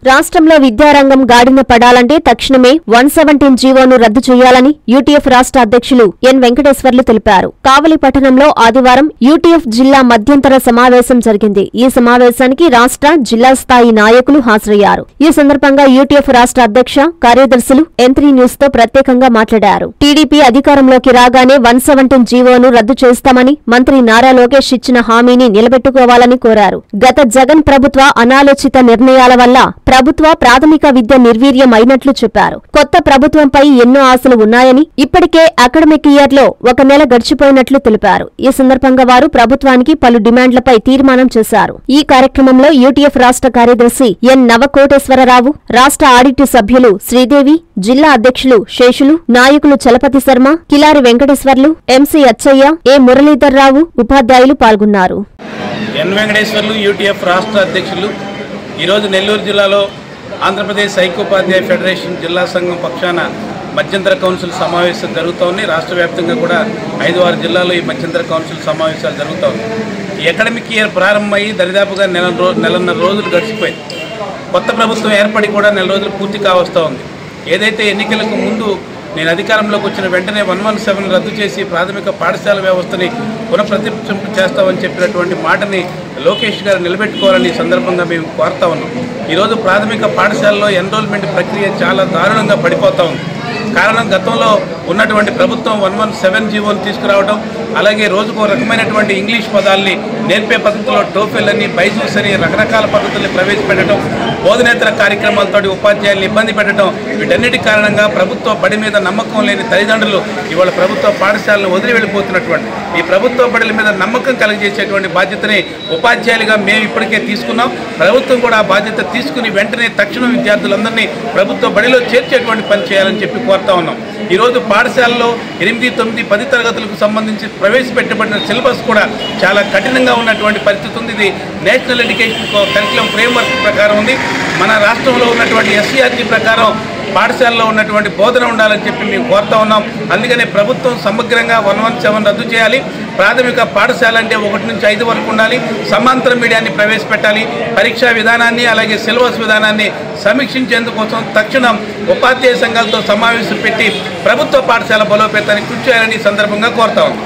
రాష్ట్రంలో విద్యారంగం గాడిన పడాలంటే తక్షణమే 117 జీవోను రద్దు చేయాలని యూటీఎఫ్ రాష్ట్ర అధ్యక్షులు ఎన్ వెంకటేశ్వర్లు తెలిపారు. కావలి పట్టణంలో ఆదివారం యూటీఎఫ్ జిల్లా మధ్యంతర సమావేశం జరిగింది. ఈ సమావేశానికి రాష్ట్ర, జిల్లా స్థాయి నాయకులు హాజరయ్యారు. ఈ సందర్భంగా యూటీఎఫ్ రాష్ట్ర అధ్యక్ష కార్యదర్శులు M3 న్యూస్ తో ప్రత్యేకంగా మాట్లాడారు. టీడీపీ అధికారంలోకి రాగానే 117 జీవోను రద్దు చేస్తామని మంత్రి నారా లోకేష్ ఇచ్చిన హామీని నిలబెట్టుకోవాలని కోరారు. గత జగన్ ప్రభుత్వ అనాలోచిత నిర్ణయాల వల్ల ప్రభుత్వ ప్రాథమిక విద్య నిర్వీర్యం అయినట్లు చెప్పారు. కొత్త ప్రభుత్వంపై ఎన్నో ఆశలు ఉన్నాయని, ఇప్పటికే అకాడమిక్ ఇయర్ లో 1 నెల గడిచిపోయినట్లు తెలిపారు. ఈ సందర్భంగా వారు ప్రభుత్వానికి పలు డిమాండ్లపై తీర్మానం చేశారు. ఈ కార్యక్రమంలో యూటీఎఫ్ రాష్ట్ర కార్యదర్శి ఎన్ నవకోటేశ్వరరావు, రాష్ట్ర ఆడిట్ సభ్యులు శ్రీదేవి, జిల్లా అధ్యక్షులు శేషులు, నాయకులు చలపతి శర్మ, కిలారి వెంకటేశ్వర్లు, ఎంసీ అచ్చయ్య, ఏ మురళీధర్రావు, ఉపాధ్యాయులు పాల్గొన్నారు. ఎన్ వెంకటేశ్వర్లు, యూటీఎఫ్ రాష్ట్ర అధ్యక్షులు. ఈరోజు నెల్లూరు జిల్లాలో ఆంధ్రప్రదేశ్ ఐక్యోపాధ్యాయ ఫెడరేషన్ జిల్లా సంఘం పక్షాన మధ్యంతర కౌన్సిల్ సమావేశం జరుగుతోంది. రాష్ట్ర వ్యాప్తంగా కూడా 5-6 జిల్లాల్లో ఈ మధ్యంతర కౌన్సిల్ సమావేశాలు జరుగుతూ ఉన్నాయి. ఈ అకాడమిక్ ఇయర్ ప్రారంభమయ్యి దరిదాపుగా నెలన్నర రోజులు గడిచిపోయింది. కొత్త ప్రభుత్వం ఏర్పడి కూడా 4 రోజులు పూర్తి కావస్తూ ఉంది. ఏదైతే ఎన్నికలకు ముందు నేను అధికారంలోకి వచ్చిన వెంటనే 117 రద్దు చేసి ప్రాథమిక పాఠశాల వ్యవస్థని పునఃప్రతిష్ఠింపు చేస్తామని చెప్పినటువంటి మాటని లోకేష్ గారు నిలబెట్టుకోవాలని ఈ సందర్భంగా మేము కోరుతా ఉన్నాం. ఈరోజు ప్రాథమిక పాఠశాలలో ఎన్రోల్మెంట్ ప్రక్రియ చాలా దారుణంగా పడిపోతూ ఉంది. కారణం గతంలో ఉన్నటువంటి ప్రభుత్వం 117 జీవోను తీసుకురావడం, అలాగే రోజుకో రకమైనటువంటి ఇంగ్లీష్ పదాలని నేర్పే పద్ధతిలో టోఫెల్ అని, బైజూస్ అని రకరకాల పద్ధతుల్ని ప్రవేశపెట్టడం, బోధనేతర కార్యక్రమాలతో ఉపాధ్యాయులను ఇబ్బంది పెట్టడం, వీటన్నిటి కారణంగా ప్రభుత్వ బడి మీద నమ్మకం లేని తల్లిదండ్రులు ఇవాళ ప్రభుత్వ పాఠశాలను వదిలి వెళ్ళిపోతున్నటువంటి ఈ ప్రభుత్వ బడుల మీద నమ్మకం కలిగజేసేటువంటి బాధ్యతని ఉపాధ్యాయులుగా మేము ఇప్పటికే తీసుకున్నాం. ప్రభుత్వం కూడా ఆ బాధ్యత తీసుకుని వెంటనే తక్షణం విద్యార్థులందరినీ ప్రభుత్వ బడిలో చేర్చేటువంటి పని చేయాలని చెప్పి కోరుతా ఉన్నాం. ఈరోజు పాఠశాలలో 8, 9, 10 తరగతులకు సంబంధించి ప్రవేశపెట్టబడిన సిలబస్ కూడా చాలా కఠినంగా ఉన్నటువంటి పరిస్థితి ఉంది. ఇది నేషనల్ ఎడ్యుకేషన్ కరికులం ఫ్రేమ్వర్క్ ప్రకారం ఉంది. మన రాష్ట్రంలో ఉన్నటువంటి SCRT ప్రకారం పాఠశాలలో ఉన్నటువంటి బోధన ఉండాలని చెప్పి మేము కోరుతా ఉన్నాం. అందుకనే ప్రభుత్వం సమగ్రంగా 117 రద్దు చేయాలి. ప్రాథమిక పాఠశాల అంటే 1 నుంచి 5 వరకు ఉండాలి. సమాంతర మీడియాన్ని ప్రవేశపెట్టాలి. పరీక్షా విధానాన్ని అలాగే సిలబస్ విధానాన్ని సమీక్షించేందుకోసం తక్షణం ఉపాధ్యాయ సంఘాలతో సమావేశం పెట్టి ప్రభుత్వ పాఠశాల బలోపేతానికి కృషి చేయాలని సందర్భంగా కోరుతా ఉన్నాం.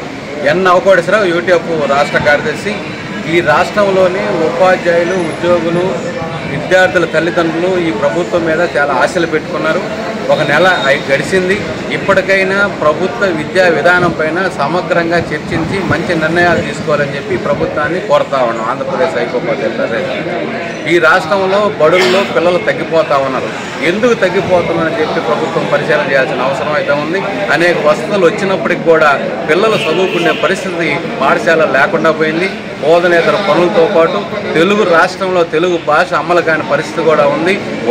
ఎన్ నవకోటేశ్వరరావు, యూటీఎఫ్ రాష్ట్ర కార్యదర్శి. ఈ రాష్ట్రంలోని ఉపాధ్యాయులు, ఉద్యోగులు, విద్యార్థుల తల్లిదండ్రులు ఈ ప్రభుత్వం మీద చాలా ఆశలు పెట్టుకున్నారు. 1 నెల గడిచింది. ఇప్పటికైనా ప్రభుత్వ విద్యా విధానం పైన సమగ్రంగా చర్చించి మంచి నిర్ణయాలు తీసుకోవాలని చెప్పి ప్రభుత్వాన్ని కోరుతా ఉన్నాం. ఆంధ్రప్రదేశ్ ఐక్యోపాధ్యాయ ఫెడరేషన్ ఈ రాష్ట్రంలో బడుల్లో పిల్లలు తగ్గిపోతూ ఉన్నారు. ఎందుకు తగ్గిపోతున్నారని చెప్పి ప్రభుత్వం పరిశీలన చేయాల్సిన అవసరం అయితే ఉంది. అనేక వసతులు వచ్చినప్పటికి కూడా పిల్లలు చదువుకునే పరిస్థితి పాఠశాల లేకుండా పోయింది. బోధనేతర పనులతో పాటు తెలుగు రాష్ట్రంలో తెలుగు భాష అమలు కాని పరిస్థితి కూడా ఉంది.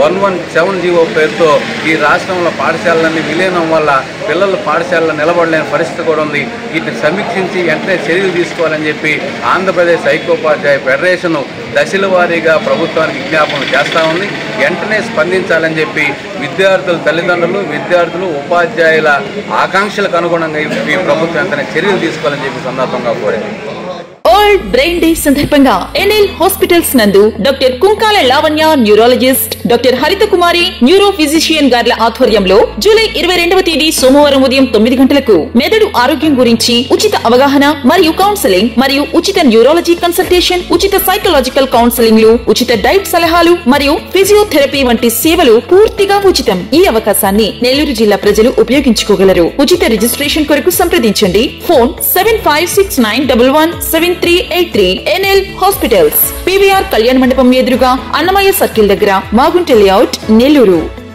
117 జీవో పేరుతో ఈ రాష్ట్రంలో పాఠశాలలన్నీ విలీనం వల్ల పిల్లలు పాఠశాలలో నిలబడలేని పరిస్థితి కూడా ఉంది. వీటిని సమీక్షించి వెంటనే చర్యలు తీసుకోవాలని చెప్పి ఆంధ్రప్రదేశ్ ఐక్యోపాధ్యాయ ఫెడరేషన్ దశల వారీగా ప్రభుత్వానికి విజ్ఞాపన చేస్తూ ఉంది. వెంటనే స్పందించాలని చెప్పి విద్యార్థుల తల్లిదండ్రులు, విద్యార్థులు, ఉపాధ్యాయుల ఆకాంక్షలకు అనుగుణంగా ఈ ప్రభుత్వం వెంటనే చర్యలు తీసుకోవాలని చెప్పి సందర్భంగా కోరింది. వరల్డ్ బ్రెయిన్ డే సందర్భంగా ఎన్ఎల్ హాస్పిటల్స్ నందు doctor Kunkala Lavanya neurologist, doctor Haritha Kumari neuro physician గార్ల ఆధ్వర్యంలో జూలై 22వ తేదీ సోమవారం ఉదయం 9 గంటలకు మెదడు ఆరోగ్యం గురించి ఉచిత అవగాహన మరియు కౌన్సెలింగ్ మరియు ఉచిత న్యూరాలజీ కన్సల్టేషన్, ఉచిత సైకలాజికల్ కౌన్సెలింగ్లు, ఉచిత డైట్ సలహాలు మరియు ఫిజియోథెరపీ వంటి సేవలు పూర్తిగా ఉచితం. ఈ అవకాశాన్ని నెల్లూరు జిల్లా ప్రజలు ఉపయోగించుకోగలరు. ఉచిత రిజిస్ట్రేషన్ కొరకు సంప్రదించండి. ఫోన్ 7569117383. ఎన్ఎల్ హాస్పిటల్స్, PVR కళ్యాణ మండపం ఎదురుగా అన్నమయ్య సర్కిల్ దగ్గర, మాగుంట లేఅవుట్, నెల్లూరు.